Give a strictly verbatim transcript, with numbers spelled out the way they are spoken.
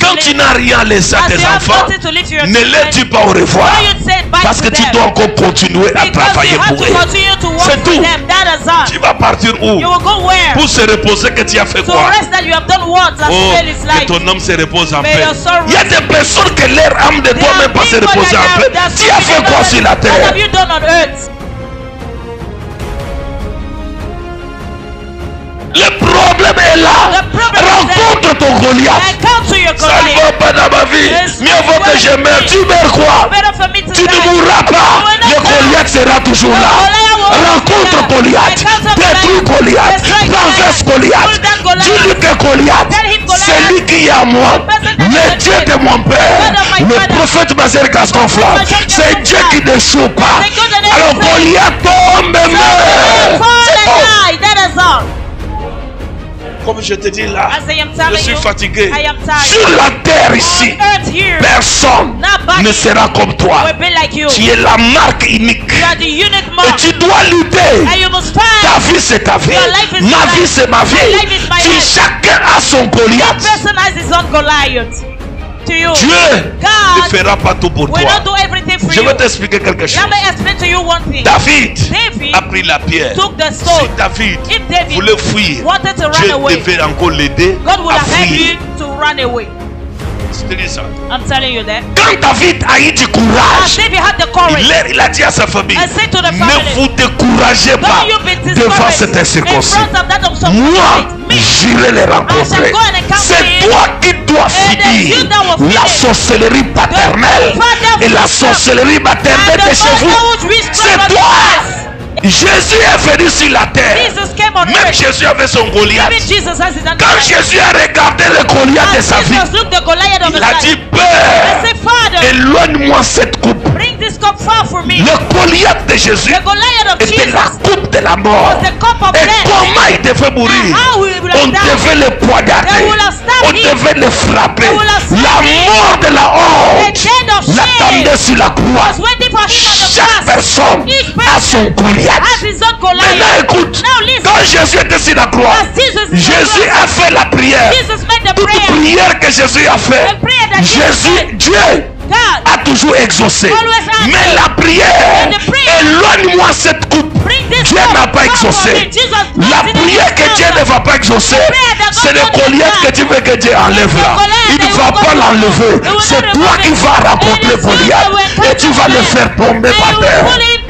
Quand tu n'as rien laissé à tes enfants, ne les dis pas au revoir. Parce que tu dois encore continuer à travailler pour eux. C'est tout. Tu vas partir où? Pour se reposer que tu as fait quoi? Oh, que ton homme se repose en paix. Il y a des personnes que leur âme ne doit même pas se reposer en paix. Tu as fait quoi sur la terre? Le problème est là. Rencontre ton Goliath. Ça ne va pas dans ma vie. Mieux vaut que je meure. Tu meurs quoi? Tu ne mourras pas. Le Goliath sera toujours là. Rencontre Goliath. Détruis Goliath. Renverse Goliath. Dis-lui que Goliath, c'est lui qui est à moi. Le Dieu de mon père. Le prophète Mazer Gaston Flamme. C'est Dieu qui ne choue pas. Alors Goliath tombe et meurt. Comme je te dis là, je suis fatigué. Sur la terre ici, personne ne sera comme toi. Tu es la marque unique. Et tu dois lutter. Ta vie c'est ta vie. Ma vie c'est ma vie. Si chacun a son Goliath, Dieu ne fera pas tout pour toi. Je vais t'expliquer quelque chose. David a pris la pierre. Si David voulait fuir, Dieu devait encore l'aider à fuir. I'm telling you that. Quand David a eu du courage, il a, il a dit à sa famille, ne vous découragez pas devant cette circonstance. Moi, j'irai les rencontrer. C'est toi qui dois finir la sorcellerie paternelle et la sorcellerie maternelle de chez vous. C'est toi. Jésus est venu sur la terre. Même Jésus avait son Goliath. Quand Jésus a regardé le Goliath de sa vie, il a dit, Père, éloigne-moi cette coupe. Le Goliath de Jésus était la coupe de la mort. Et comment il devait mourir? On devait le poignarder. On devait le frapper. La mort de la honte l'attendait sur la croix. Chaque personne a son Goliath. Maintenant écoute, quand Jésus était sur la croix, Jésus a fait la prière. Toute prière que Jésus a fait, Jésus, Dieu a toujours exaucé. Mais la prière, éloigne-moi cette coupe, Dieu n'a pas exaucé. La prière que Dieu ne va pas exaucer, c'est le Goliath que tu veux que Dieu enlève là. Il ne va pas l'enlever. C'est toi qui vas rencontrer Goliath et tu vas le faire tomber par terre.